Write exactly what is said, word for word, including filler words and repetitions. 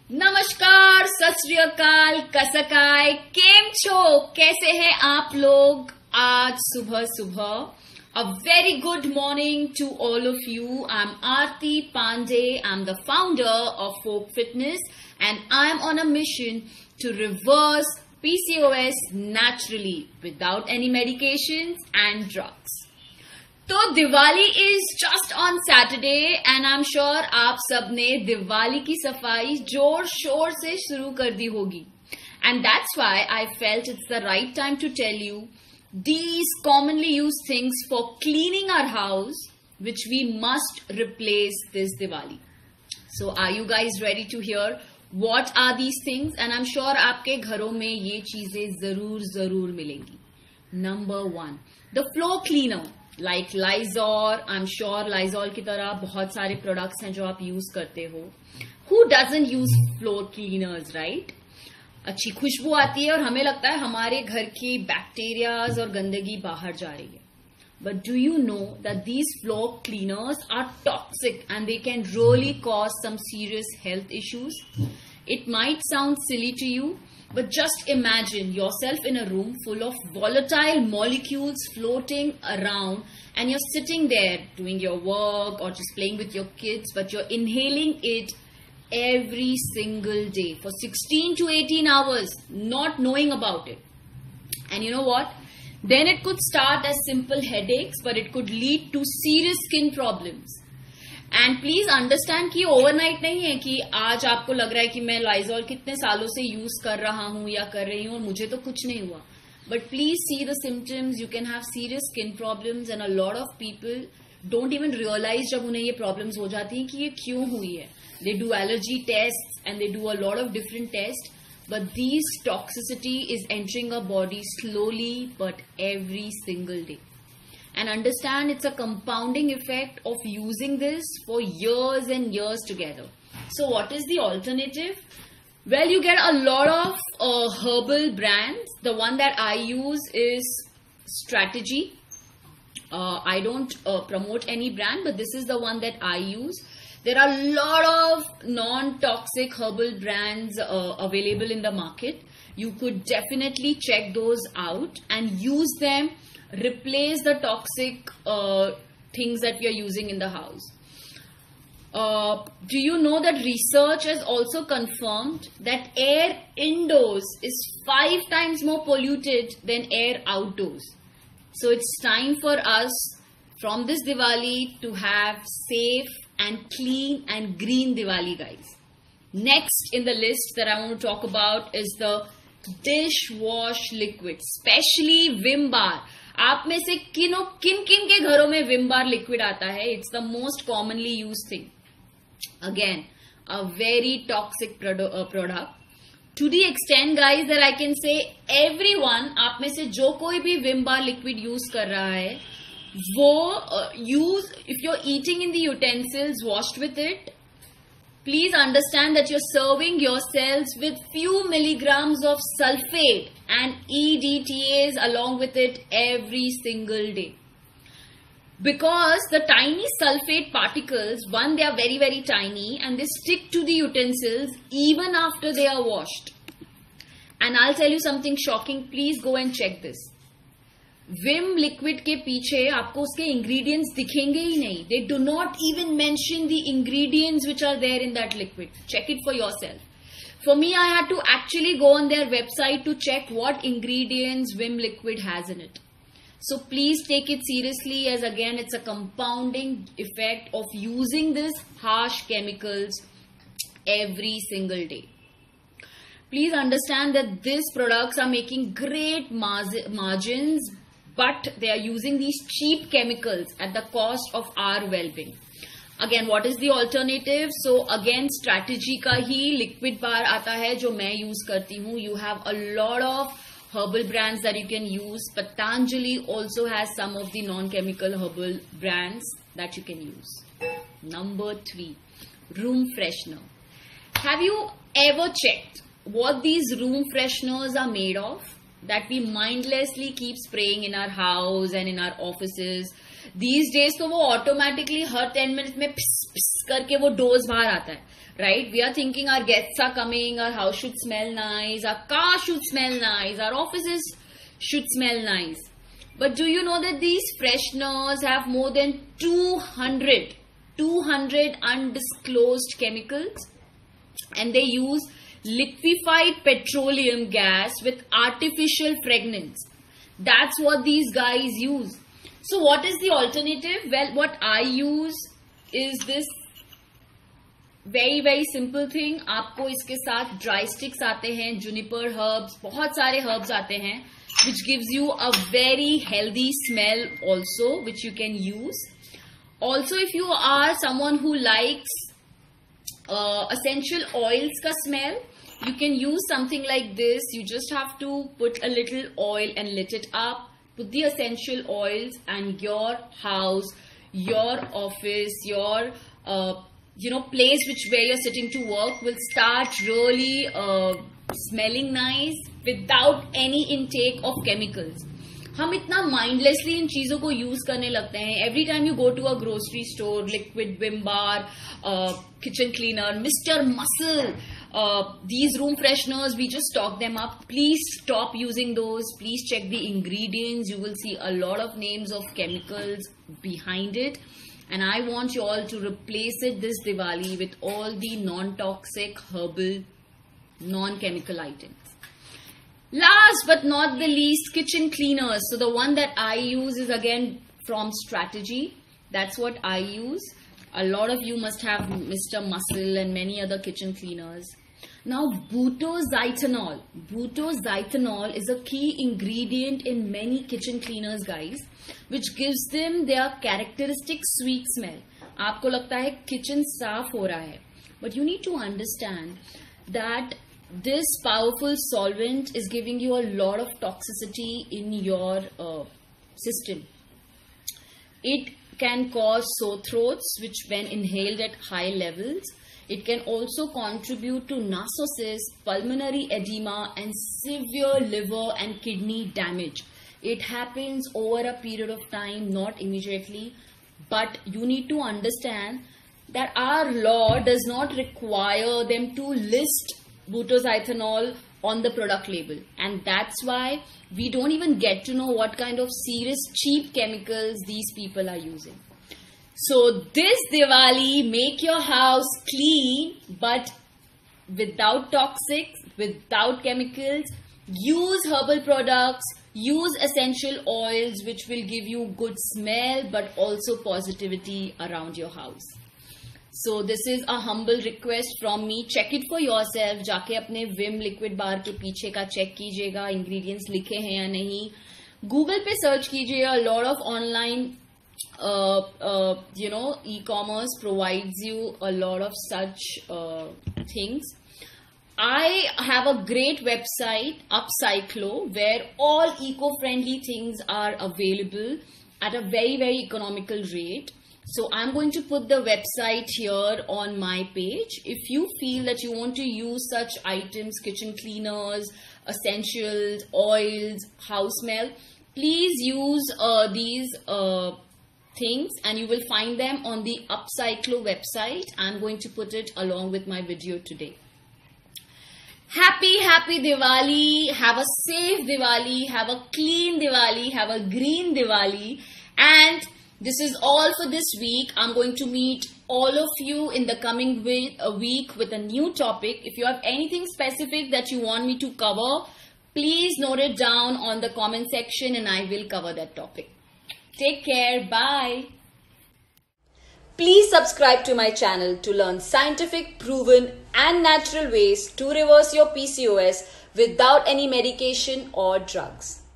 नमस्कार, सत श्री अकाल, कसकाय, केम छो, कैसे हैं आप लोग आज सुबह सुबह। A very good morning to all of you. I'm Aarti Pandey. I'm the founder of Folk Fitness and I'm on a mission to reverse P C O S naturally without any medications and drugs. तो Diwali is just on Saturday and I am sure आप सबने दिवाली की सफाई जोर शोर से शुरू कर दी होगी and that's why I felt it's the right time to tell you these commonly use things for cleaning our house which we must replace this Diwali. So are you guys ready to hear what are these things and I am sure आपके घरों में ये चीजें जरूर जरूर मिलेंगी. Number one, the floor cleaner like Lysol. I am sure Lysol की तरह बहुत सारे प्रोडक्ट्स हैं जो आप यूज करते हो. Who doesn't use floor cleaners, right? अच्छी खुशबू आती है और हमें लगता है हमारे घर की बैक्टीरियाज और गंदगी बाहर जा रही है. But do you know that these floor cleaners are toxic and they can really cause some serious health issues. It might sound silly to you, but just imagine yourself in a room full of volatile molecules floating around and you're sitting there doing your work or just playing with your kids, but you're inhaling it every single day for sixteen to eighteen hours, not knowing about it. And you know what? Then it could start as simple headaches, but it could lead to serious skin problems. And please understand कि overnight नहीं है कि आज आपको लग रहा है कि मैं लाइजॉल कितने सालों से यूज कर रहा हूं या कर रही हूं और मुझे तो कुछ नहीं हुआ. But please see the symptoms. You can have serious skin problems and a lot of people don't even realise जब उन्हें ये प्रॉब्लम्स हो जाती हैं कि ये क्यों हुई है. They do allergy test and they do a lot of different test, but these toxicity is entering a body slowly but every single day. And understand it's a compounding effect of using this for years and years together. So what is the alternative? Well, you get a lot of uh, herbal brands. The one that I use is Strategy. Uh, I don't uh, promote any brand, but this is the one that I use. There are a lot of non-toxic herbal brands uh, available in the market. You could definitely check those out and use them. Replace the toxic uh, things that we are using in the house. Uh, do you know that research has also confirmed that air indoors is five times more polluted than air outdoors? So it's time for us from this Diwali to have safe and clean and green Diwali, guys. Next in the list that I want to talk about is the dishwash liquid, especially Vim Bar. आप में से किनो किन किन के घरों में Vim bar liquid आता है? It's the most commonly use thing. Again a very toxic product to the extend guys that I can say everyone, आप में से जो कोई भी विम बार लिक्विड यूज कर रहा है वो use, if you are eating in the utensils washed with it, please understand that you're serving yourselves with few milligrams of sulfate and E D T As along with it every single day. Because the tiny sulfate particles, one, they are very very tiny and they stick to the utensils even after they are washed. And I'll tell you something shocking, please go and check this. Vim liquid के पीछे आपको उसके ingredients दिखेंगे ही नहीं. They do not even mention the ingredients which are there in that liquid. Check it for yourself. For me I had to actually go on their website to check what ingredients Vim liquid has in it. So please take it seriously as again it's a compounding effect of using this harsh chemicals every single day. Please understand that these products are making great margins, but they are using these cheap chemicals at the cost of our well-being. Again, what is the alternative? So again, Strategy का ही liquid bar आता है जो मैं use करती हूँ. You have a lot of herbal brands that you can use. Patanjali also has some of the non-chemical herbal brands that you can use. Number three, room freshener. Have you ever checked what these room fresheners are made of? that we mindlessly keep spraying in our house and in our offices. These days तो वो automatically हर ten minutes में पिस पिस करके वो dose बाहर आता है, right? We are thinking our guests are coming, our house should smell nice, our car should smell nice, our offices should smell nice. But do you know that these fresheners have more than two hundred, two hundred undisclosed chemicals? And they use liquefied petroleum gas with artificial fragrance. That's what these guys use. So what is the alternative? Well, what I use is this very very simple thing. आपको इसके साथ dry sticks आते हैं, juniper herbs, बहुत सारे herbs आते हैं, which gives you a very healthy smell also, which you can use. Also, if you are someone who likes uh, essential oils ka smell, you can use something like this. You just have to put a little oil and lit it up. Put the essential oils, and your house, your office, your uh, you know place which where you're sitting to work will start really uh, smelling nice without any intake of chemicals. हम इतना mindlessly इन चीजों को use करने लगते हैं. Every time you go to a grocery store, liquid Vim bar, uh, kitchen cleaner, Mister Muscle, uh, these room fresheners, we just stock them up. Please stop using those. Please check the ingredients. You will see a lot of names of chemicals behind it. And I want you all to replace it this Diwali with all the non-toxic, herbal, non-chemical items. Last but not the least, kitchen cleaners. So the one that I use is again from Strategy. That's what I use. A lot of you must have Mister Muscle and many other kitchen cleaners. Now, butoxythanol. Butoxythanol is a key ingredient in many kitchen cleaners, guys, which gives them their characteristic sweet smell. आपको लगता है kitchen साफ हो रहा है, but you need to understand that this powerful solvent is giving you a lot of toxicity in your uh, system. It can cause sore throats, which when inhaled at high levels, it can also contribute to narcosis, pulmonary edema, and severe liver and kidney damage. It happens over a period of time, not immediately, but you need to understand that our law does not require them to list butoxythanol on the product label, and that's why we don't even get to know what kind of serious cheap chemicals these people are using. So this Diwali, make your house clean but without toxics, without chemicals. Use herbal products, use essential oils which will give you good smell but also positivity around your house. So this is a humble request from me. Check it for yourself. जाके अपने Vim liquid bar के पीछे का check कीजिएगा, ingredients लिखे हैं या नहीं. Google पे search कीजिए. A lot of online, uh, uh, you know, e-commerce provides you a lot of such uh, things. I have a great website, Upcyclo, where all eco-friendly things are available at a very very economical rate. So I'm going to put the website here on my page. If you feel that you want to use such items, kitchen cleaners, essentials, oils, house smell, please use uh, these uh, things and you will find them on the Upcyclo website. I'm going to put it along with my video today. Happy, happy Diwali. Have a safe Diwali. Have a clean Diwali. Have a green Diwali. And this is all for this week. I'm going to meet all of you in the coming week, a week with a new topic. If you have anything specific that you want me to cover, please note it down on the comment section and I will cover that topic. Take care. Bye. Please subscribe to my channel to learn scientific, proven and natural ways to reverse your P C O S without any medication or drugs.